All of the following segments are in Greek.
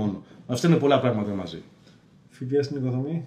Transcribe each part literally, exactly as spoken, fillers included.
μόνο. Αυτά είναι πολλά πράγματα μαζί. ΦΠΑ στην οικοδομή.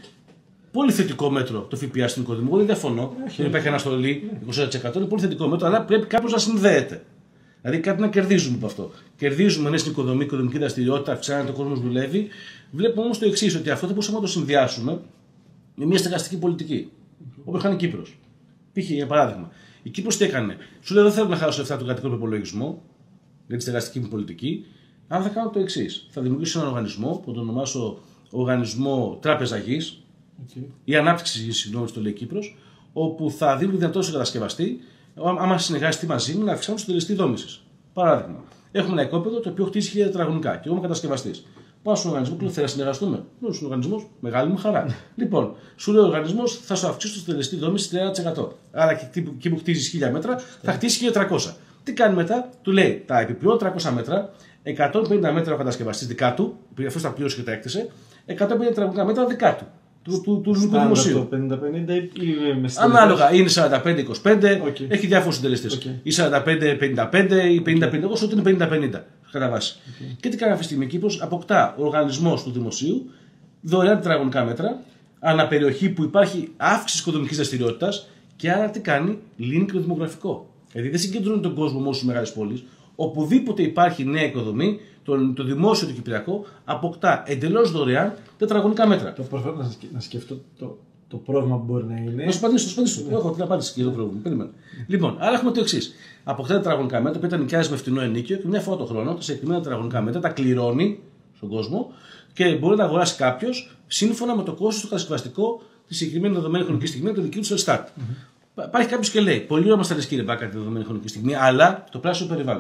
Πολύ θετικό μέτρο το ΦΠΑ στην οικοδομή. Εγώ δεν διαφωνώ. Δεν υπάρχει αναστολή είκοσι τοις εκατό. Είναι πολύ θετικό μέτρο, αλλά πρέπει κάπως να συνδέεται. Δηλαδή κάτι να κερδίζουμε από αυτό. Κερδίζουμε ναι, στην οικοδομή, οικοδομική δραστηριότητα, αυξάνεται, ο κόσμος δουλεύει. Βλέπουμε όμως το εξής, ότι αυτό δεν μπορούσαμε να το συνδυάσουμε με μια στεγαστική πολιτική. Όπως είχαν η Κύπρος. Π.χ. για παράδειγμα. Η Κύπρος τι έκανε. Σου λέει: δεν θέλω να χάσω λεφτά του κρατικού προπολογισμού για τη στεγαστική μου πολιτική. Αν θα κάνω το εξής. Θα δημιουργήσω έναν οργανισμό που θα τον ονομάσω Οργανισμό Τράπεζα Γης okay. ή Ανάπτυξη Γης, συγγνώμη, στο λέει Κύπρος, όπου θα δίνω τη δυνατότητα στον κατασκευαστή, άμα συνεργαστεί μαζί μου, να αυξάνουν στον τελεστή δόμησης. Παράδειγμα, έχουμε ένα οικόπεδο το οποίο χτίζει χίλια τετραγωνικά και εγώ είμαι κατασκευαστής. Πάω στον οργανισμό και λέω: θέλω να συνεργαστούμε. Λέω στον οργανισμό, μεγάλη μου χαρά. Λοιπόν, σου λέει ο οργανισμό: θα σου αυξήσω το τελεστή δόμηση τριάντα τοις εκατό. Άρα εκεί που χτίζει χίλια μέτρα θα χτίσει χίλια τριακόσια. Τι κάνει μετά, του λέει: τα επιπλέον τριακόσια μέτρα, εκατόν πενήντα μέτρα ο κατασκευαστής δικά του, αυτό τα πλήρωσε και τα έκτισε, εκατόν πενήντα τετραγωνικά μέτρα δικά του. Του, του, του, του δημοσίου. πενήντα πενήντα ή με ανάλογα, είναι σαράντα πέντε είκοσι πέντε, okay. έχει διάφορους συντελεστές. Okay. Ή σαράντα πέντε πενήντα πέντε ή πενήντα πενήντα, όσο ότι είναι πενήντα πενήντα. Κατά βάση. Okay. Και τι κάνει αυτή τη στιγμή, Κύπρος, αποκτά ο οργανισμός του δημοσίου δωρεάν τετραγωνικά μέτρα, αναπεριοχή που υπάρχει αύξηση οικοδομικής δραστηριότητας και άρα τι κάνει, λύνει και το δημογραφικό. Δηλαδή δεν συγκεντρώνει τον κόσμο μόνο στις μεγάλες πόλεις. Οπουδήποτε υπάρχει νέα οικοδομή, το, το δημόσιο, το κυπριακό, αποκτά εντελώς δωρεάν τετραγωνικά μέτρα. Το προσφέρω να, να σκεφτώ το, το πρόβλημα που μπορεί να είναι. Να σου απαντήσω, να σου απαντήσω. Yeah. Έχω την απάντηση και το πρόβλημα. Περίμενε. Mm. Λοιπόν, άρα έχουμε το εξής. Αποκτά τετραγωνικά μέτρα, που τα νοικιάζει με φτηνό ενίκιο και μια φορά το χρόνο τα συγκεκριμένα τετραγωνικά μέτρα τα κληρώνει στον κόσμο και μπορεί να αγοράσει κάποιο σύμφωνα με το κόστος του κατασκευαστικό τη συγκεκριμένη δεδομένη χρονική στιγμή το δική του Ελστάτ. Mm-hmm. Υπάρχει κάποιο και λέει: πολύ ωραία μα τα λε κύριε Μπάκα τη δεδομένη χρονική στιγμή, αλλά το πράσινο περιβάλλον.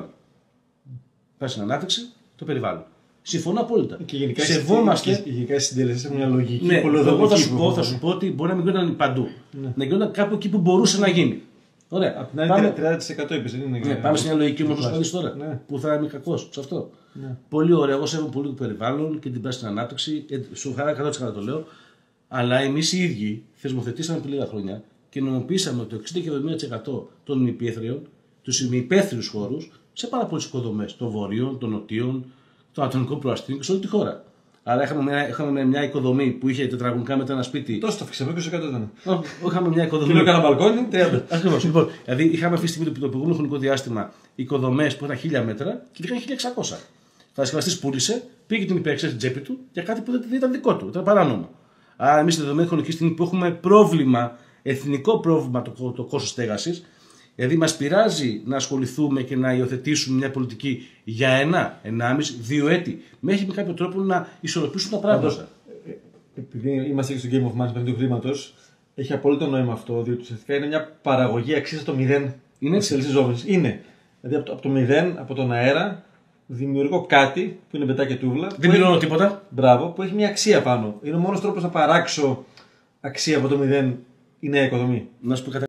Πράσινη ανάπτυξη, το περιβάλλον. Συμφωνώ απόλυτα. Και γενικά σεβόμαστε. Γενικά οι συντελεστές έχουν μια λογική. Ναι, εγώ θα σου, πω, θα σου πω ότι μπορεί να μην γίνονταν παντού. Ναι. Να γίνονταν κάπου εκεί που μπορούσε να γίνει. Ωραία. Απ' την άλλη τριάντα τοις εκατό είπες. Ναι, πάμε σε μια λογική όμως να σου τώρα. Ναι. Που θα είμαι κακός σε αυτό. Ναι. Πολύ ωραία. Εγώ σέβομαι πολύ το περιβάλλον και την πράσινη ανάπτυξη. Σου χαρά εκατό τοις εκατό το λέω. Αλλά εμείς οι ίδιοι θεσμοθετήσαμε πριν λίγα χρόνια και νομιμοποιήσαμε το εξήντα και εβδομήντα τοις εκατό των ημιυπαίθριων, του ημιυπαίθριους χώρους, σε πάρα πολλές οικοδομές των βορείων, των νοτίων, των ατομικών προαστίων και σε όλη τη χώρα. Άρα είχαμε μια, είχαμε μια οικοδομή που είχε τετραγωνικά μετά ένα σπίτι. Τόσο το αφήξαμε, είκοσι τοις εκατό ήταν. Είχαμε μια οικοδομή. Και έκανα μπαλκόνι, τριάντα. Ακριβώς. Λοιπόν, δηλαδή είχαμε αυτή τη στιγμή το προηγούμενο χρονικό διάστημα οικοδομές που ήταν χίλια μέτρα και είχαν χίλια εξακόσια. Ο κατασκευαστής πούλησε, πήγε την υπερεξία στην τσέπη του για κάτι που δεν ήταν δικό του, ήταν παράνομο. Άρα, εμείς στη δεδομένη χρονική στιγμή που έχουμε πρόβλημα, εθνικό πρόβλημα το, το κόστος στέγασης, δηλαδή μας πειράζει να ασχοληθούμε και να υιοθετήσουμε μια πολιτική για ένα, ενάμιση, δύο έτη, μέχρι με κάποιο τρόπο να ισορροπήσουν τα πράγματα. Πάντως, επειδή είμαστε και στο Game of Money παιχνίδι του χρήματος, έχει απόλυτο νόημα αυτό, διότι ουσιαστικά είναι μια παραγωγή αξίας στο μηδέν. Είναι έτσι. Είναι. Δηλαδή από το, από το μηδέν, από τον αέρα, δημιουργώ κάτι που είναι πετά και τούβλα. Δεν πληρώνω τίποτα. Μπράβο, που έχει μια αξία πάνω. Είναι ο μόνος τρόπος να παράξω αξία από το μηδέν η νέα οικοδομή. Να σου πω